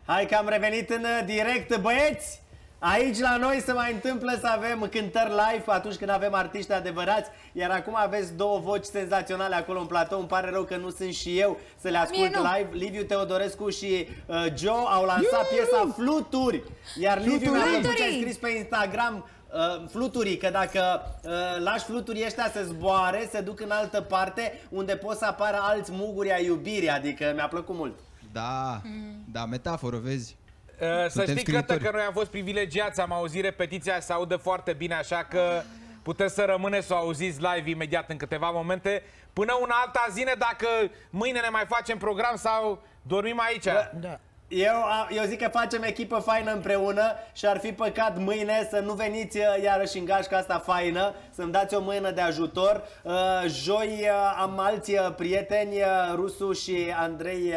Hai că am revenit în direct, băieți! Aici la noi se mai întâmplă să avem cântări live atunci când avem artiști adevărați. Iar acum aveți două voci senzaționale acolo în platou. Îmi pare rău că nu sunt și eu să le ascult live. Liviu Teodorescu și Joe au lansat piesa Fluturi. Iar Liviu mi-a plăcut ce ai scris pe Instagram, fluturii, că dacă lași fluturii ăștia să zboare, se duc în altă parte unde pot să apară alți muguri ai iubirii. Adică mi-a plăcut mult. Da, da, metaforă, vezi? Să știi, Cătă, că noi am fost privilegiați, am auzit repetiția, se audă foarte bine, așa că puteți să rămâneți să o auziți live imediat în câteva momente. Până una alta, zine dacă mâine ne mai facem program sau dormim aici. Da. Eu zic că facem echipă faină împreună și ar fi păcat mâine să nu veniți iarăși în gașca asta faină, să-mi dați o mână de ajutor. Joi am alți prieteni, Rusu și Andrei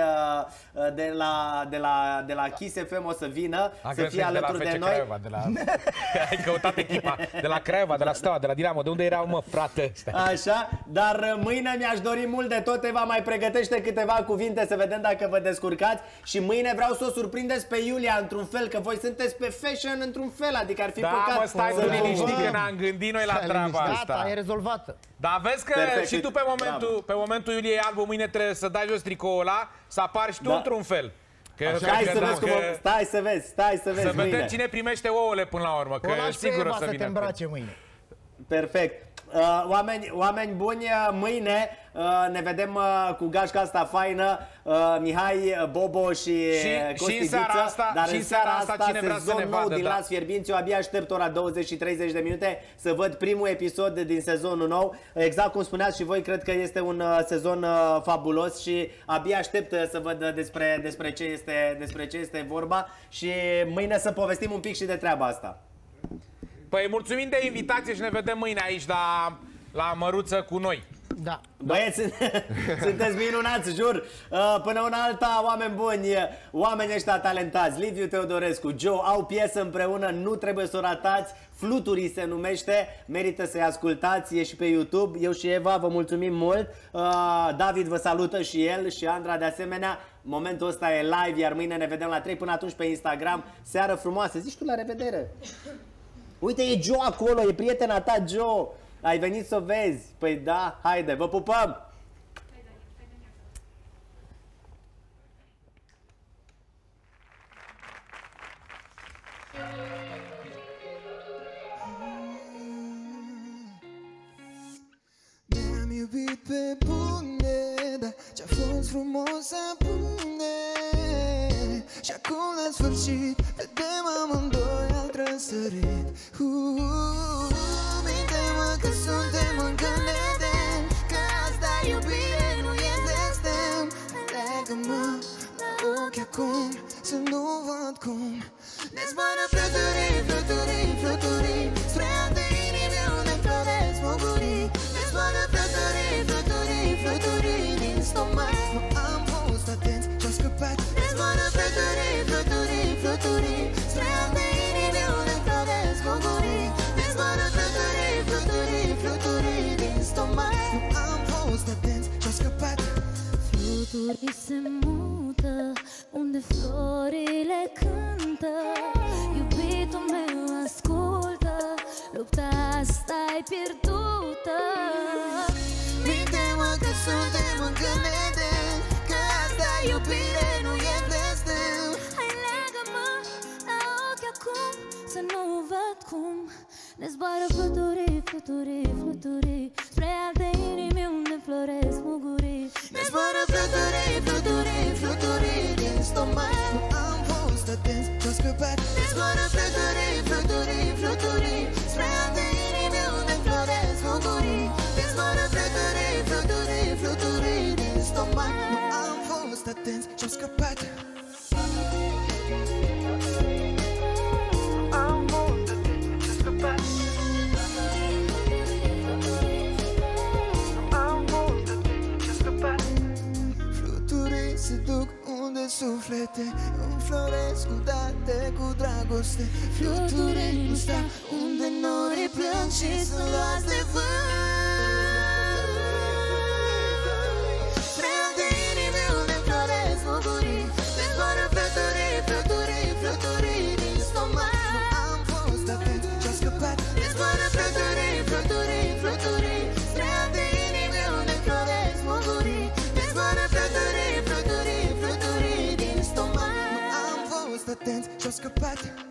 de la Kiss FM o să vină să fie alături de noi. Craiova, ai căutat echipa de la Craiova, de la Steaua, de la Dinamo, de unde erau, mă, frate? Așa, dar mâine mi-aș dori mult de tot. Eva mai pregătește câteva cuvinte să vedem dacă vă descurcați și mâine vreau să o surprindeți pe Iulia într-un fel, că voi sunteți pe fashion într-un fel, adică ar fi păcat. Da, mă, stai să liniști că ne-am gândit noi la treaba asta. Gata, e rezolvată. Dar vezi că perfect, și tu pe momentul Iuliei Albu mâine trebuie să dai jos tricoul ăla, să apari și tu într-un fel. Stai să vezi să vedem cine primește ouăle până la urmă, că sigur o să vină. Te îmbrace mâine. Perfect. Oameni buni, mâine ne vedem cu gașca asta faină, Mihai, Bobo și Costi Diță. Dar în seara asta sezon nou din Las Fierbinți. Eu abia aștept ora 20 și 30 de minute să văd primul episod din sezonul nou. Exact cum spuneați și voi, cred că este un sezon fabulos și abia aștept să văd despre ce este vorba și mâine să povestim un pic și de treaba asta. Păi mulțumim de invitație și ne vedem mâine aici la Măruță cu noi. Da. Băieți, sunteți minunați, jur. Până una alta, oameni buni, oameni ăștia talentați, Liviu Teodorescu, Joe, au piesă împreună, nu trebuie să o ratați. Fluturii se numește, merită să-i ascultați, e și pe YouTube. Eu și Eva vă mulțumim mult. David vă salută și el și Andra de asemenea. Momentul ăsta e live, iar mâine ne vedem la 3. Până atunci pe Instagram. Seară frumoasă, zici tu la revedere. Uite, e Joe acolo, e prietena ta, Joe. Ai venit să o vezi. Păi da, haide, vă pupăm! Ne-am iubit pe bune, dar ce-a fost frumos apune. Și acum la sfârșit vedem amândoi al trăsărit. Minte-mă că suntem încă nedeni, că asta iubire nu e destin. Leagă-mă la ochi acum, să nu văd cum ne zboară fluturii, fluturii, fluturii spre alte inimi unde floresc mugurii. Ne zboară fluturii, fluturii, fluturii din stomac. Nu am fost atenți și-au scăpat. Ne zboară fluturii, fluturii, fluturii spre alte inimi unde floresc mugurii. Ne zboară fluturii, fluturii, fluturii din stomac. Nu am fost atenți și-au scăpat. Fluturii se mută unde florile cântă. Iubitul meu ascultă, lupta asta-i pierdută. Minte-mă că suntem încă nedeni, că asta iubire nu e destin. Hai, leagă-mă la ochi acum, să nu văd cum ne zboară fluturii, fluturii, fluturii spre alte inimi unde floresc mugurii. Ne zboară fluturii, fluturii, fluturii din stomac. Nu am fost atenți și-au scăpat. Ne zboară fluturii, fluturii, fluturii spre alte inimi unde floresc mugurii. Ne zboară fluturii, fluturii, fluturii din stomac. Nu am fost atenți și-au scăpat. Se duc unde suflete înfloresc cu date, cu dragoste. Fluturii nu sta unde norii plâng și sunt luați de vânt. Spre alte inimi unde floresc mugurii. Ne zboară fluturii, fluturii atenți și-au scăpat